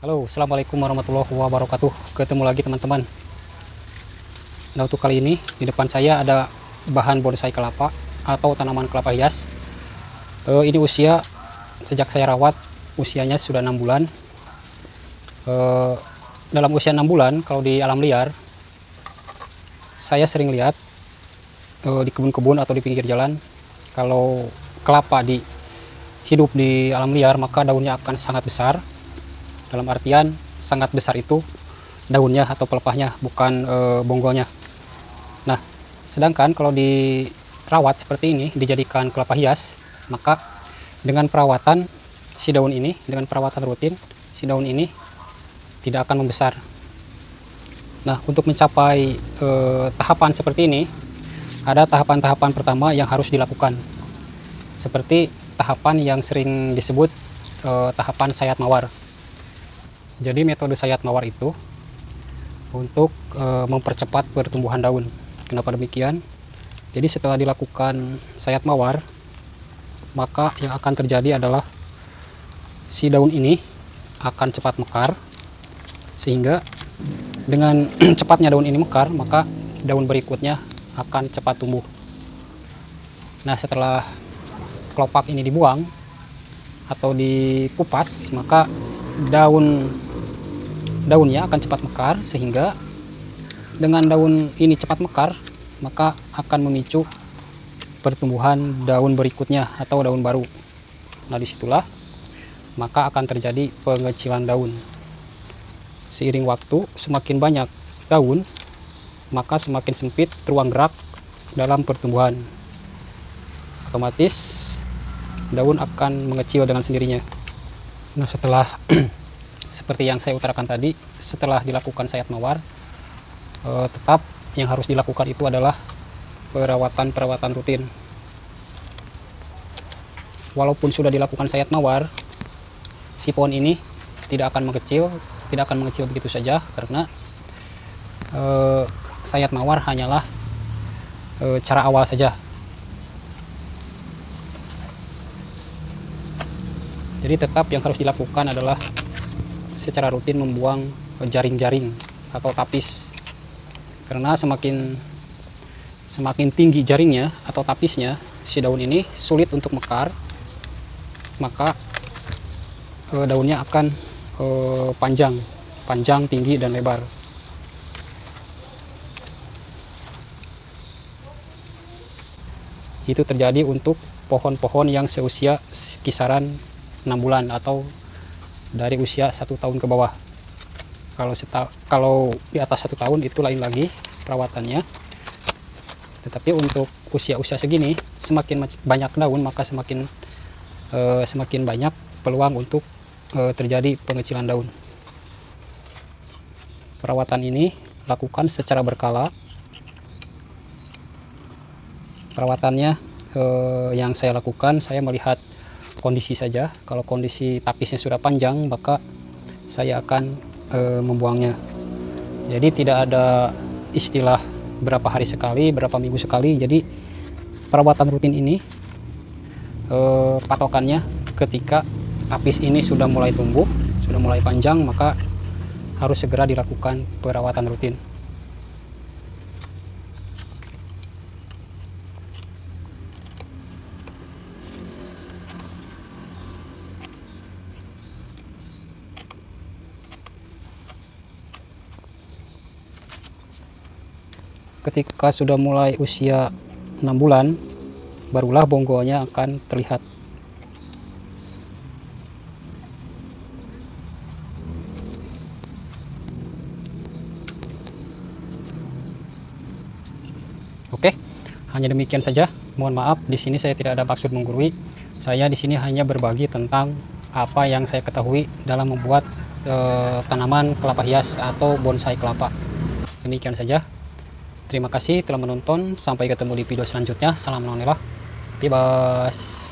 Halo, assalamualaikum warahmatullahi wabarakatuh. Ketemu lagi teman-teman. Nah, untuk kali ini di depan saya ada bahan bonsai kelapa atau tanaman kelapa hias. Ini usia sejak saya rawat usianya sudah 6 bulan. Dalam usia 6 bulan kalau di alam liar saya sering lihat di kebun-kebun atau di pinggir jalan, kalau kelapa hidup di alam liar maka daunnya akan sangat besar. Dalam artian sangat besar itu daunnya atau pelepahnya, bukan bonggolnya. Nah, sedangkan kalau dirawat seperti ini, dijadikan kelapa hias, maka dengan perawatan si daun ini, dengan perawatan rutin, si daun ini tidak akan membesar. Nah, untuk mencapai tahapan seperti ini, ada tahapan-tahapan pertama yang harus dilakukan. Seperti tahapan yang sering disebut tahapan sayat mawar. Jadi metode sayat mawar itu untuk mempercepat pertumbuhan daun. Kenapa demikian? Jadi setelah dilakukan sayat mawar, maka yang akan terjadi adalah si daun ini akan cepat mekar, sehingga dengan cepatnya daun ini mekar, maka daun berikutnya akan cepat tumbuh. Nah, setelah kelopak ini dibuang atau dikupas, maka daunnya akan cepat mekar, sehingga dengan daun ini cepat mekar maka akan memicu pertumbuhan daun berikutnya atau daun baru. Nah, disitulah maka akan terjadi pengecilan daun. Seiring waktu semakin banyak daun, maka semakin sempit ruang gerak dalam pertumbuhan. Otomatis daun akan mengecil dengan sendirinya. Nah, setelah seperti yang saya utarakan tadi, setelah dilakukan sayat mawar, tetap yang harus dilakukan itu adalah perawatan rutin. Walaupun sudah dilakukan sayat mawar, si pohon ini tidak akan mengecil begitu saja, karena sayat mawar hanyalah cara awal saja. Jadi tetap yang harus dilakukan adalah secara rutin membuang jaring-jaring atau tapis, karena semakin tinggi jaringnya atau tapisnya, si daun ini sulit untuk mekar, maka daunnya akan panjang, tinggi, dan lebar. Itu terjadi untuk pohon-pohon yang seusia kisaran 6 bulan atau dari usia 1 tahun ke bawah. Kalau di atas 1 tahun itu lain lagi perawatannya. Tetapi untuk usia-usia segini, semakin banyak daun maka semakin banyak peluang untuk terjadi pengecilan daun. Perawatan ini lakukan secara berkala. Perawatannya yang saya lakukan, saya melihat kondisi saja. Kalau kondisi tapisnya sudah panjang, maka saya akan membuangnya. Jadi tidak ada istilah berapa hari sekali, berapa minggu sekali. Jadi perawatan rutin ini patokannya ketika tapis ini sudah mulai tumbuh, sudah mulai panjang, maka harus segera dilakukan perawatan rutin. Ketika sudah mulai usia 6 bulan, barulah bonggolnya akan terlihat. Oke, hanya demikian saja. Mohon maaf, di sini saya tidak ada maksud menggurui. Saya di sini hanya berbagi tentang apa yang saya ketahui dalam membuat tanaman kelapa hias atau bonsai kelapa. Demikian saja. Terima kasih telah menonton. Sampai ketemu di video selanjutnya. Salam nonela. Bebas.